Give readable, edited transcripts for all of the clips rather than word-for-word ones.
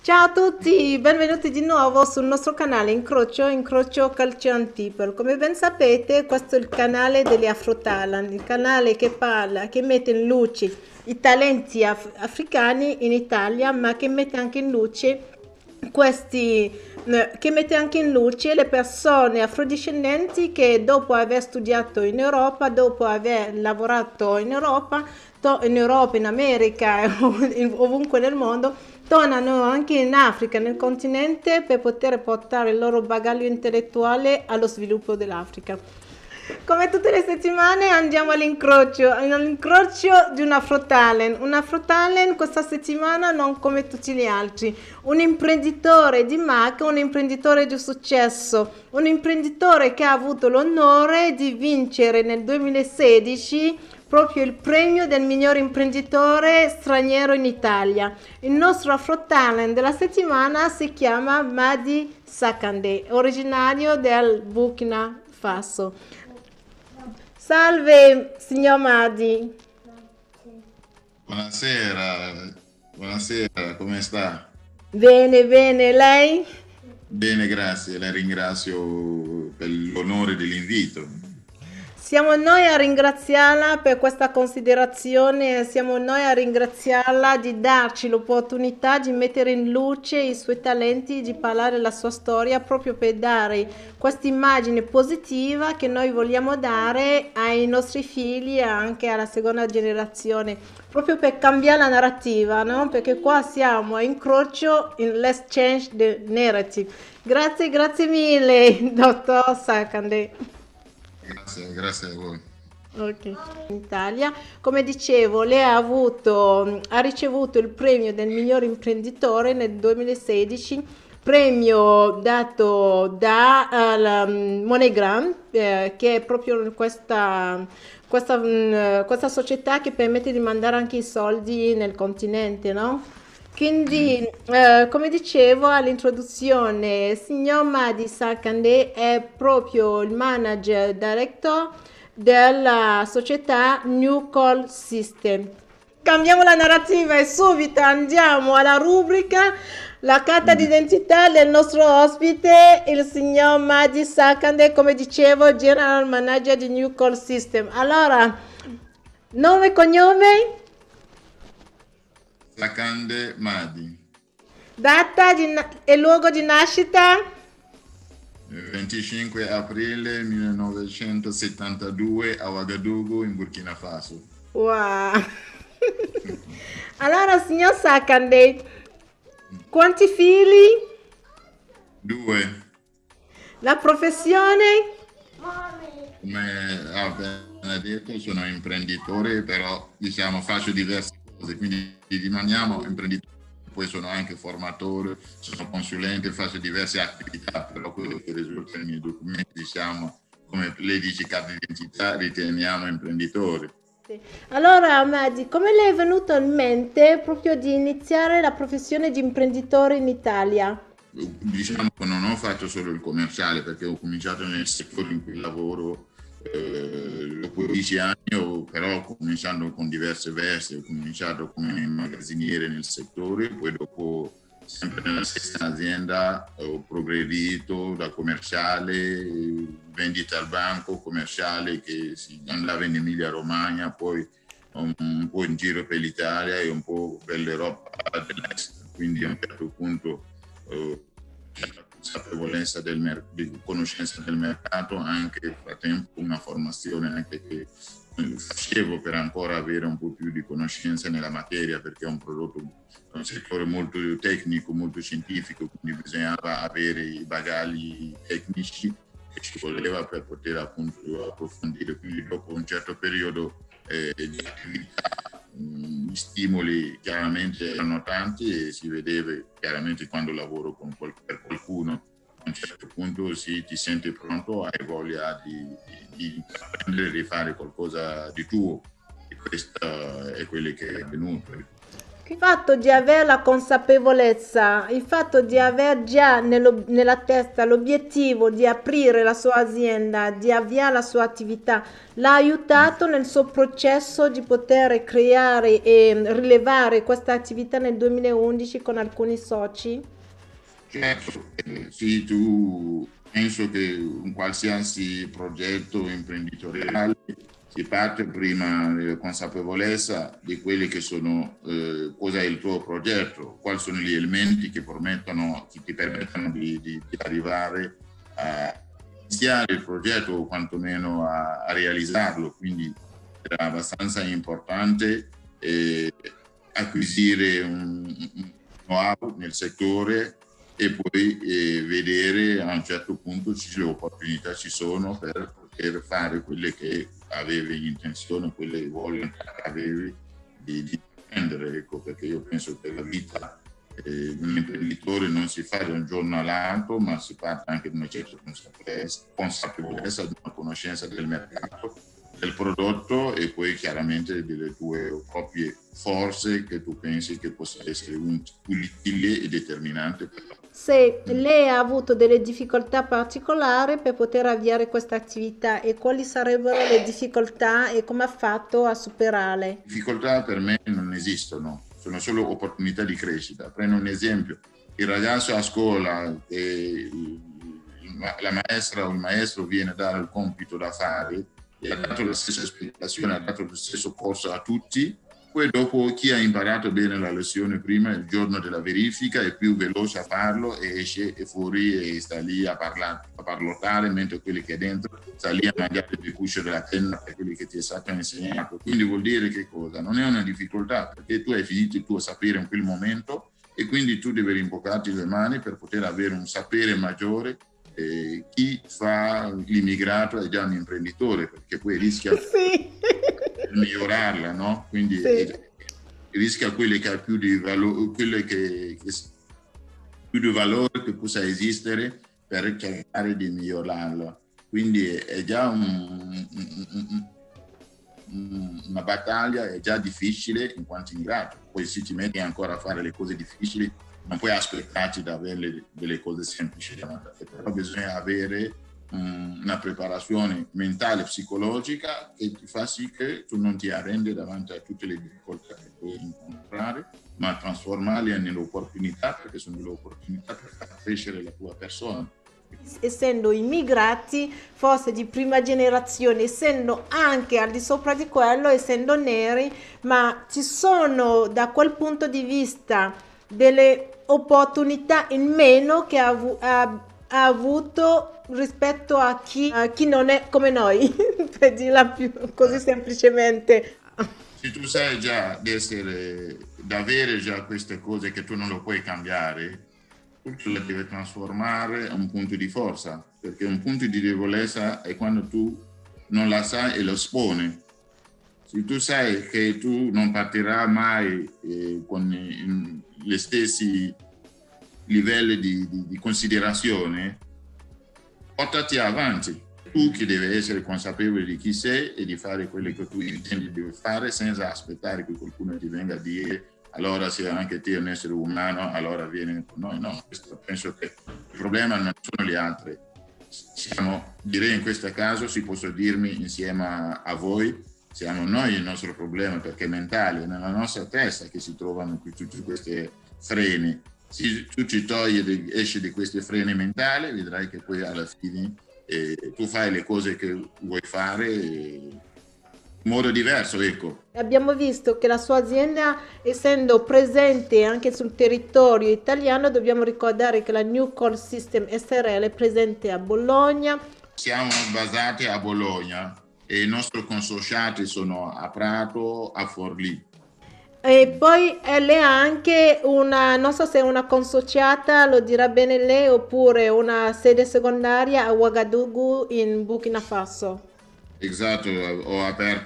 Ciao a tutti, benvenuti di nuovo sul nostro canale Incrocio Calcio Antipolo. Come ben sapete, questo è il canale degli Afrotalent, il canale che parla, che mette in luce i talenti africani in Italia, ma che mette anche in luce che mette anche in luce le persone afrodiscendenti che dopo aver studiato in Europa, dopo aver lavorato in Europa, in America, ovunque nel mondo, tornano anche in Africa, nel continente, per poter portare il loro bagaglio intellettuale allo sviluppo dell'Africa. Come tutte le settimane andiamo all'incrocio di un Afrotalent. Un Afrotalent questa settimana non come tutti gli altri, un imprenditore di marca, un imprenditore di successo, un imprenditore che ha avuto l'onore di vincere nel 2016 proprio il premio del miglior imprenditore straniero in Italia. Il nostro Afrotalent della settimana si chiama Madi Sakande, originario del Burkina Faso. Salve, signor Madi. Buonasera, buonasera, come sta? Bene, bene, lei? Bene, grazie, la ringrazio per l'onore dell'invito. Siamo noi a ringraziarla per questa considerazione, siamo noi a ringraziarla di darci l'opportunità di mettere in luce i suoi talenti, di parlare la sua storia, proprio per dare questa immagine positiva che noi vogliamo dare ai nostri figli e anche alla seconda generazione, proprio per cambiare la narrativa, no? Perché qua siamo a incrocio in Let's Change the Narrative. Grazie, grazie mille, dottor Sakande. Grazie, grazie a voi. Ok. In Italia, come dicevo, lei ha ricevuto il premio del miglior imprenditore nel 2016, premio dato da MoneyGram, che è proprio questa società che permette di mandare anche i soldi nel continente, no? Quindi, come dicevo all'introduzione, signor Madi Sarkande è proprio il manager director della società New Call System. Cambiamo la narrativa e subito andiamo alla rubrica la carta d'identità del nostro ospite, il signor Madi Sarkande, come dicevo, General Manager di New Call System. Allora, nome e cognome? Sakande Madi, E luogo di nascita? 25 aprile 1972 a Ouagadougou in Burkina Faso. Wow. Allora, signor Sakande, quanti figli? Due, La professione? come ha appena detto, sono imprenditore, però diciamo faccio diverse cose, quindi rimaniamo imprenditori. Poi sono anche formatore, sono consulente, faccio diverse attività, però quello che risulta nei miei documenti, diciamo, come lei dice, carta d'identità, riteniamo imprenditore. Sì. Allora, Madi, come le è venuto in mente proprio di iniziare la professione di imprenditore in Italia? Diciamo che non ho fatto solo il commerciale perché ho cominciato nel settore in cui lavoro dopo 10 anni, però ho cominciato con diverse vesti, ho cominciato come magazziniere nel settore, poi dopo sempre nella stessa azienda ho progredito da commerciale, vendita al banco, commerciale che si andava in Emilia Romagna, poi un po' in giro per l'Italia e un po' per l'Europa dell'Est, quindi a un certo punto c'è la consapevolezza di conoscenza del mercato, anche nel frattempo una formazione anche che facevo per ancora avere un po' più di conoscenza nella materia, perché è un prodotto, è un settore molto tecnico, molto scientifico, quindi bisognava avere i bagagli tecnici che ci voleva per poter appunto approfondire. Quindi dopo un certo periodo di attività, gli stimoli chiaramente erano tanti e si vedeva chiaramente quando lavoro per qualcuno, a un certo punto ti senti pronto, hai voglia di intraprendere, di fare qualcosa di tuo, e questo è quello che è avvenuto. Il fatto di avere la consapevolezza, il fatto di aver già nella testa l'obiettivo di aprire la sua azienda, di avviare la sua attività, l'ha aiutato nel suo processo di poter creare e rilevare questa attività nel 2011 con alcuni soci? Certo, sì, tu penso che un qualsiasi progetto imprenditoriale si parte prima della consapevolezza di quelli che sono, cosa è il tuo progetto, quali sono gli elementi che ti permettono di arrivare a iniziare il progetto o quantomeno a realizzarlo. Quindi era abbastanza importante acquisire un know-how nel settore e poi vedere a un certo punto se le opportunità ci sono per poter fare quelle che avevi in intenzione, quelle voglie che avevi di prendere, ecco, perché io penso che la vita di un imprenditore non si fa da un giorno all'altro, ma si parte anche da una certa consapevolezza, di una conoscenza del mercato, del prodotto e poi chiaramente delle tue proprie forze che tu pensi che possa essere utile e determinante per la. Se lei ha avuto delle difficoltà particolari per poter avviare questa attività e quali sarebbero le difficoltà e come ha fatto a superarle? Difficoltà per me non esistono, sono solo opportunità di crescita. Prendo un esempio, il ragazzo a scuola, la maestra o il maestro viene a dare il compito da fare e ha dato la stessa spiegazione, ha dato lo stesso corso a tutti. Poi dopo chi ha imparato bene la lezione prima, il giorno della verifica è più veloce a farlo e esce fuori e sta lì a parlottare, mentre quelli che è dentro sta lì a mangiare il cuccio della penna per quelli che ti è stato insegnato. Quindi vuol dire che cosa? Non è una difficoltà, perché tu hai finito il tuo sapere in quel momento e quindi tu devi rimboccarti le mani per poter avere un sapere maggiore. Chi fa l'immigrato è già un imprenditore, perché poi rischia Sì. migliorarla, no? Quindi Sì. rischia quelle che ha più di valore, più di valore che possa esistere per cercare di migliorarla. Quindi è già una battaglia, è già difficile in quanto immigrato. Poi se ti metti ancora a fare le cose difficili, non puoi aspettarti da avere delle cose semplici, però bisogna avere una preparazione mentale e psicologica che ti fa sì che tu non ti arrendi davanti a tutte le difficoltà che puoi incontrare, ma trasformarle nelle opportunità, perché sono delle opportunità per far crescere la tua persona. Essendo immigrati, forse di prima generazione, essendo anche al di sopra di quello, essendo neri, ma ci sono da quel punto di vista delle opportunità in meno che ha avuto rispetto a chi non è come noi, per dirla più così semplicemente. Se tu sai già di avere già queste cose che tu non lo puoi cambiare, tu le devi trasformare in un punto di forza, perché un punto di debolezza è quando tu non la sai e lo esponi. Se tu sai che tu non partirai mai con gli stessi livelli di considerazione, portati avanti. Tu che devi essere consapevole di chi sei e di fare quello che tu intendi di fare senza aspettare che qualcuno ti venga a dire allora se anche te è un essere umano, allora vieni con noi. No, penso che il problema non sono gli altri. Direi in questo caso, si posso dirmi insieme a voi, siamo noi il nostro problema, perché è mentale, è nella nostra testa che si trovano tutti questi freni. Se tu ci togli, esci di questi freni mentali, vedrai che poi alla fine tu fai le cose che vuoi fare in modo diverso, ecco. Abbiamo visto che la sua azienda, essendo presente anche sul territorio italiano, dobbiamo ricordare che la New Call System SRL è presente a Bologna. Siamo basati a Bologna e i nostri consociati sono a Prato, a Forlì. E poi lei ha anche una, non so se è una consociata, lo dirà bene lei, oppure una sede secondaria a Ouagadougou in Burkina Faso. Esatto, ho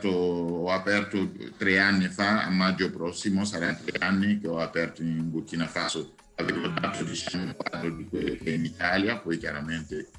aperto 3 anni fa, a maggio prossimo saranno 3 anni che ho aperto in Burkina Faso. Avevo dato diciamo quadro di quello che è in Italia, poi chiaramente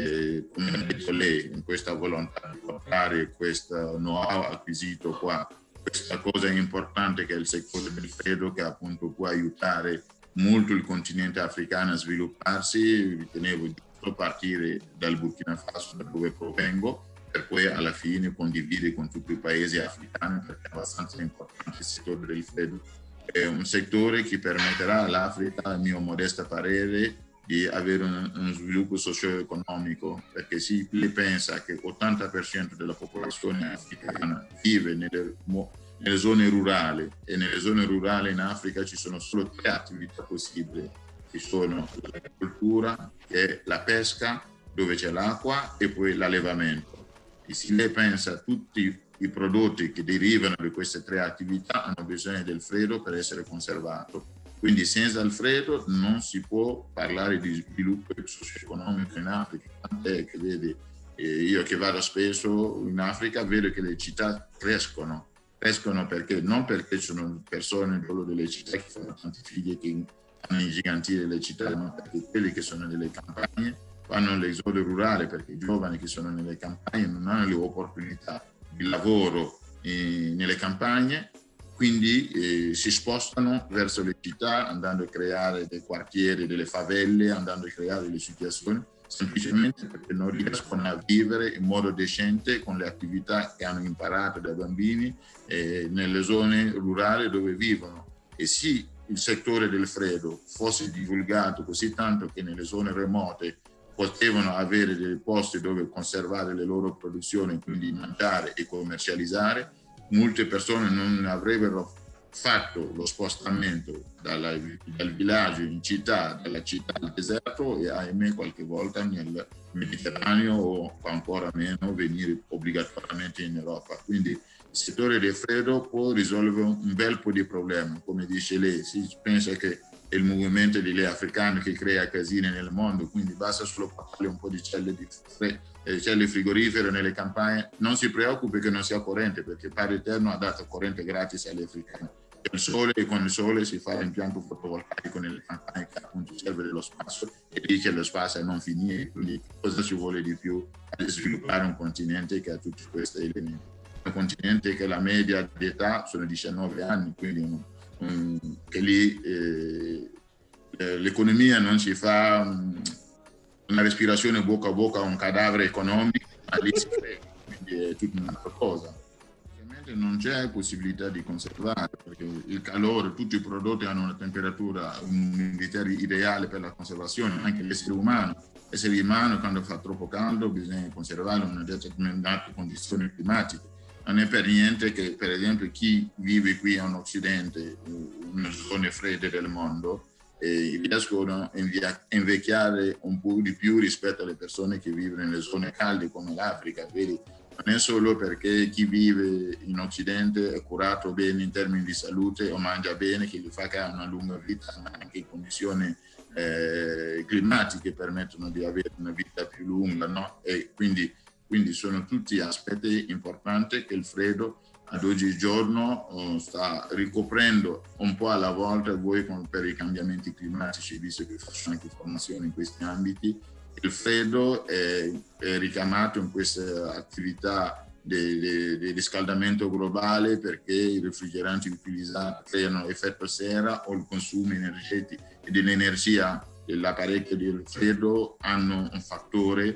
come ha detto lei, in questa volontà di portare questo know-how acquisito qua questa cosa è importante, che è il settore del freddo, che appunto può aiutare molto il continente africano a svilupparsi. Ritenevo giusto partire dal Burkina Faso, da dove provengo, per poi alla fine condividere con tutti i paesi africani, perché è abbastanza importante il settore del freddo. È un settore che permetterà all'Africa, a mio modesto parere, di avere uno sviluppo socio-economico, perché si pensa che l'80% della popolazione africana vive nelle zone rurali, e nelle zone rurali in Africa ci sono solo 3 attività possibili, che sono l'agricoltura, che è la pesca, dove c'è l'acqua, e poi l'allevamento. E se lei pensa a tutti i prodotti che derivano da queste 3 attività hanno bisogno del freddo per essere conservato. Quindi senza il freddo non si può parlare di sviluppo socio-economico in Africa. Tant'è che vedi, io che vado spesso in Africa, vedo che le città crescono perché non perché ci sono persone delle città che fanno tanti figli che hanno ingigantire le città, ma perché quelli che sono nelle campagne fanno l'esodo rurale, perché i giovani che sono nelle campagne non hanno le opportunità di lavoro nelle campagne, quindi si spostano verso le città, andando a creare dei quartieri, delle favelle, andando a creare delle situazioni, semplicemente perché non riescono a vivere in modo decente con le attività che hanno imparato da bambini nelle zone rurali dove vivono. E sì, il settore del freddo fosse divulgato così tanto che nelle zone remote potevano avere dei posti dove conservare le loro produzioni, quindi mangiare e commercializzare, molte persone non avrebbero fatto lo spostamento dal villaggio in città, dalla città al deserto, e ahimè qualche volta nel Mediterraneo, o ancora meno venire obbligatoriamente in Europa. Quindi il settore del freddo può risolvere un bel po' di problemi. Come dice lei, si pensa che è il movimento degli africani che crea casini nel mondo, quindi basta solo portare un po' di celle frigorifere nelle campagne. Non si preoccupi che non sia corrente, perché Padre Eterno ha dato corrente gratis agli africani. Il sole, e con il sole si fa l'impianto fotovoltaico nelle campagne, che appunto serve dello spazio, e lì c'è lo spazio a non finire. Quindi cosa ci vuole di più a sviluppare un continente che ha tutti questi elementi? Un continente che la media di età sono 19 anni, quindi che lì l'economia non si fa una respirazione bocca a bocca a un cadavere economico, ma lì si frega, quindi è tutta un'altra cosa. Ovviamente non c'è possibilità di conservare, perché il calore, tutti i prodotti hanno una temperatura, un criterio ideale per la conservazione, anche l'essere umano. L'essere umano, quando fa troppo caldo, bisogna conservarlo in una determinate condizioni climatiche. Non è per niente che, per esempio, chi vive qui in Occidente, nelle zone fredde del mondo, riescono a invecchiare un po' di più rispetto alle persone che vivono nelle zone calde come l'Africa. Vedi? Non è solo perché chi vive in Occidente è curato bene in termini di salute o mangia bene che gli fa che ha una lunga vita, ma anche condizioni climatiche permettono di avere una vita più lunga, no? E quindi sono tutti aspetti importanti che il freddo ad oggigiorno sta ricoprendo un po' alla volta. Voi per i cambiamenti climatici, visto che faccio anche formazione in questi ambiti, il freddo è richiamato in queste attività di riscaldamento globale, perché i refrigeranti utilizzati creano effetto serra, o il consumo energetico e dell'energia dell'apparecchio del freddo hanno un fattore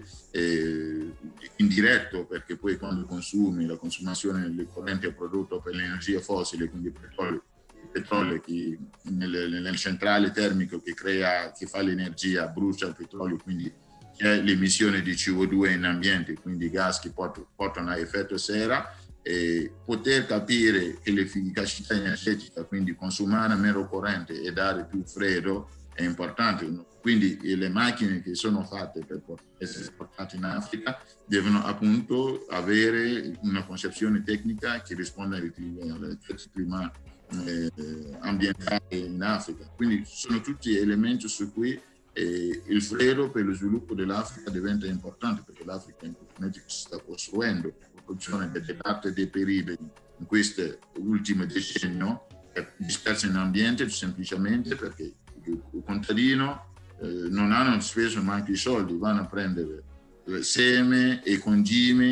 indiretto, perché poi quando consumi, la consumazione del corrente prodotto per l'energia fossile, quindi il petrolio che nel centrale termico che fa l'energia, brucia il petrolio, quindi c'è l'emissione di CO2 in ambiente, quindi gas che portano a effetto serra. E poter capire che l'efficacità energetica, quindi consumare meno corrente e dare più freddo, è importante. Quindi le macchine che sono fatte per essere esportate in Africa devono appunto avere una concezione tecnica che risponda al clima ambientale in Africa. Quindi sono tutti elementi su cui il freddo per lo sviluppo dell'Africa diventa importante, perché l'Africa è un continente che si sta costruendo. La produzione del latte deperibile in questo ultimo decennio è dispersa in ambiente semplicemente perché il contadino non hanno spesso neanche i soldi, vanno a prendere seme e concime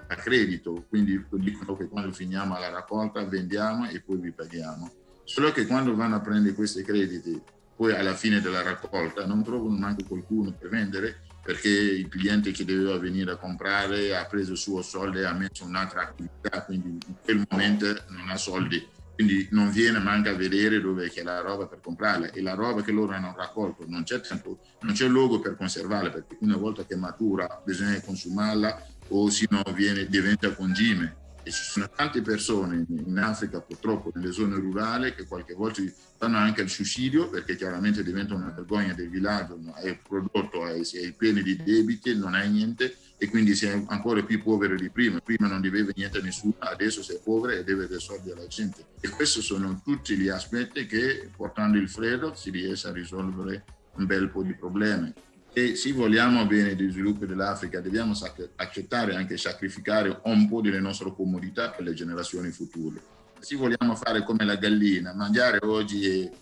a credito, quindi dicono che quando finiamo la raccolta vendiamo e poi vi paghiamo. Solo che quando vanno a prendere questi crediti, poi alla fine della raccolta non trovano neanche qualcuno per vendere, perché il cliente che doveva venire a comprare ha preso il suo soldo e ha messo un'altra attività, quindi in quel momento non ha soldi, quindi non viene manca a vedere dove c'è la roba per comprarla, e la roba che loro hanno raccolto non c'è tempo, non c'è luogo per conservarla, perché una volta che matura bisogna consumarla o se no diventa congime. E ci sono tante persone in Africa, purtroppo nelle zone rurali, che qualche volta fanno anche il suicidio, perché chiaramente diventa una vergogna del villaggio, no? È prodotto, sei pieno di debiti, non hai niente, e quindi sei ancora più povero di prima. Prima non doveva niente a nessuno, adesso sei povero e deve dare soldi alla gente. E questi sono tutti gli aspetti che, portando il freddo, si riesce a risolvere un bel po' di problemi. E se vogliamo bene lo sviluppo dell'Africa, dobbiamo accettare anche sacrificare un po' delle nostre comodità per le generazioni future. Se vogliamo fare come la gallina, mangiare oggi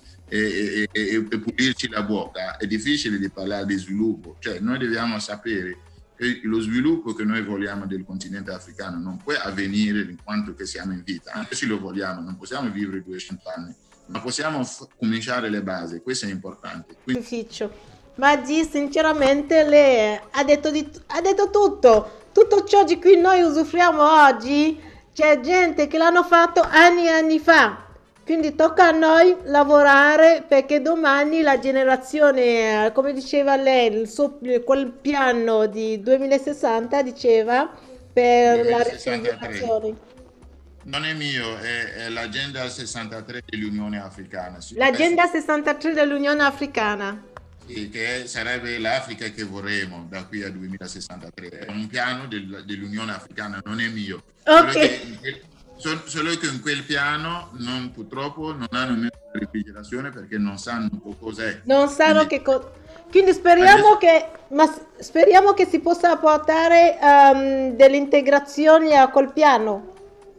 e pulirci la bocca, è difficile di parlare di sviluppo. Cioè, noi dobbiamo sapere che lo sviluppo che noi vogliamo del continente africano non può avvenire in quanto che siamo in vita, anche se lo vogliamo, non possiamo vivere 200 anni, ma possiamo cominciare le basi, questo è importante. Quindi, Maggi, sinceramente, lei ha detto tutto ciò di cui noi usufruiamo oggi. C'è gente che l'hanno fatto anni e anni fa, quindi tocca a noi lavorare perché domani la generazione, come diceva lei, quel piano di 2060 diceva per la 2063. rigenerazione. Non è mio, è l'agenda 63 dell'Unione Africana. L'agenda 63 dell'Unione Africana. Sì, che sarebbe l'Africa che vorremmo da qui al 2063. È un piano dell'Unione Africana, non è mio. Ok. Solo che in quel piano purtroppo non hanno messo la refrigerazione perché non sanno cos'è. Non sanno Quindi, che cosa. Quindi adesso speriamo che si possa portare delle integrazioni a quel piano.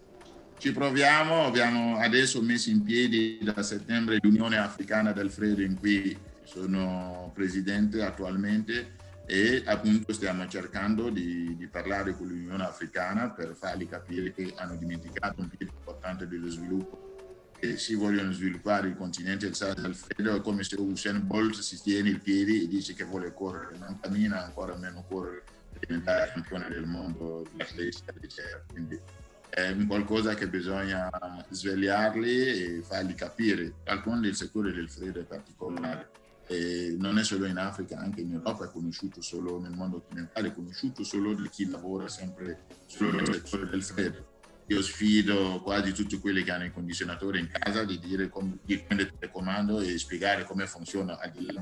ci proviamo, abbiamo adesso messo in piedi da settembre l'Unione Africana del Freddo, in cui sono presidente attualmente, e appunto stiamo cercando di parlare con l'Unione Africana per fargli capire che hanno dimenticato un piede importante dello sviluppo, e si vogliono sviluppare il continente del freddo. È come se Usain Bolt si tiene il piede e dice che vuole correre, non cammina, ancora meno correre per diventare campione del mondo dell'atletica leggera. Quindi è un qualcosa che bisogna svegliarli e fargli capire. D'altronde il settore del freddo è particolare. E non è solo in Africa, anche in Europa è conosciuto solo nel mondo occidentale, è conosciuto solo di chi lavora sempre solo nel settore del freddo. Io sfido quasi tutti quelli che hanno il condizionatore in casa di dire di prendere il comando e spiegare come funziona,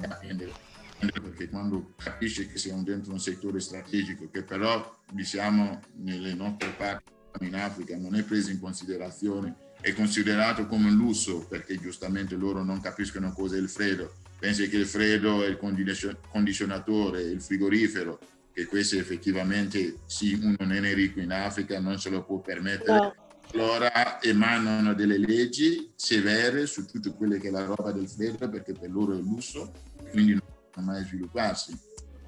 perché quando capisce che siamo dentro un settore strategico che però diciamo nelle nostre parti in Africa non è preso in considerazione, è considerato come un lusso, perché giustamente loro non capiscono cosa è il freddo. Pensi che il freddo è il condizionatore, il frigorifero, che questo effettivamente, sì, uno non è ricco in Africa, non se lo può permettere. No. Allora emanano delle leggi severe su tutto quello che è la roba del freddo, perché per loro è lusso, quindi non possono mai svilupparsi.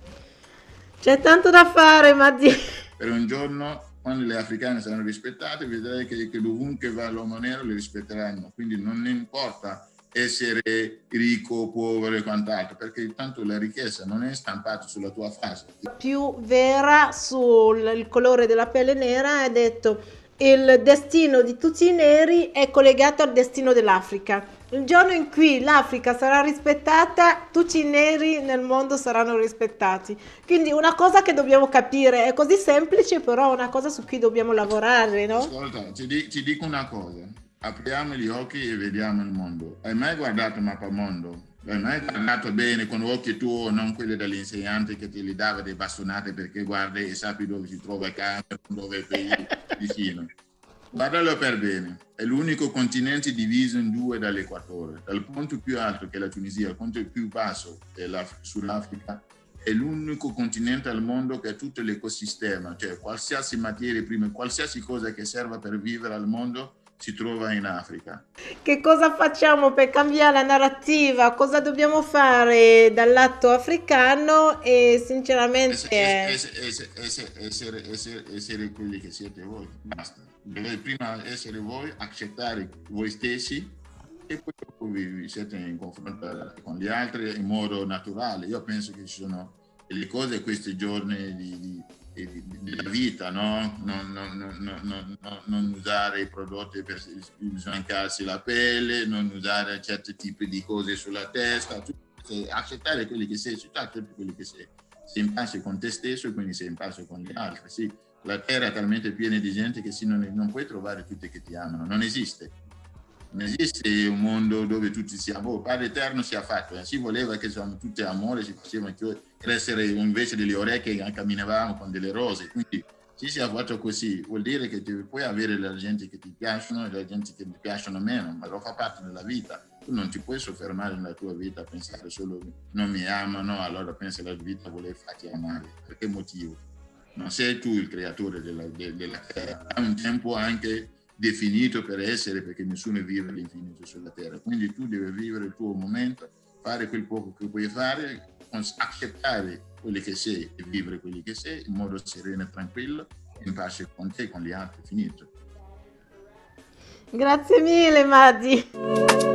C'è tanto da fare, Maggi. Per un giorno, quando le africane saranno rispettate, vedrai che dovunque va l'uomo nero le rispetteranno, quindi non importa essere ricco, povero e quant'altro, perché tanto la ricchezza non è stampata sulla tua faccia. Più vera sul colore della pelle nera, ha detto il destino di tutti i neri è collegato al destino dell'Africa. Il giorno in cui l'Africa sarà rispettata, tutti i neri nel mondo saranno rispettati. Quindi una cosa che dobbiamo capire, è così semplice, però è una cosa su cui dobbiamo lavorare, no? Ascolta, ti dico una cosa, apriamo gli occhi e vediamo il mondo. Hai mai guardato Mappamondo? Hai mai guardato bene con occhi tuoi, non quelli dell'insegnante che ti li dava dei bastonate perché guardi e sappi dove si trova il campo, dove è vicino? Guardalo per bene, è l'unico continente diviso in due dall'equatore. Dal punto più alto, che è la Tunisia, al punto più basso, che è sull'Africa, è l'unico continente al mondo che ha tutto l'ecosistema, cioè qualsiasi materia prima, qualsiasi cosa che serva per vivere al mondo si trova in Africa. Che cosa facciamo per cambiare la narrativa? Cosa dobbiamo fare dal lato africano? E sinceramente, Essere quelli che siete voi, basta. Dovete prima essere voi, accettare voi stessi e poi dopo vi siete in confronto con gli altri in modo naturale. Io penso che ci sono delle cose questi giorni della vita, no? Non usare i prodotti per smancarsi la pelle, non usare certi tipi di cose sulla testa, accettare quelli che sei, accettare quelli che sei. Sei in pace con te stesso e quindi sei in pace con gli altri. Sì, la terra è talmente piena di gente che non puoi trovare tutti che ti amano, non esiste. Non esiste un mondo dove tutti siamo, Padre Eterno si è fatto, si voleva che siamo tutti amore, si faceva crescere invece delle orecchie, camminavamo con delle rose, quindi se si è fatto così, vuol dire che puoi avere la gente che ti piacciono e la gente che ti piacciono meno, ma lo fa parte della vita. Tu non ti puoi soffermare nella tua vita a pensare solo non mi amano, allora pensi alla vita voler farti amare. Per che motivo? Non sei tu il creatore della terra, ha un tempo anche definito per essere, perché nessuno vive all'infinito sulla terra, quindi tu devi vivere il tuo momento, fare quel poco che puoi fare, accettare quelli che sei e vivere quelli che sei in modo sereno e tranquillo, in pace con te e con gli altri, finito. grazie mille, Maggi.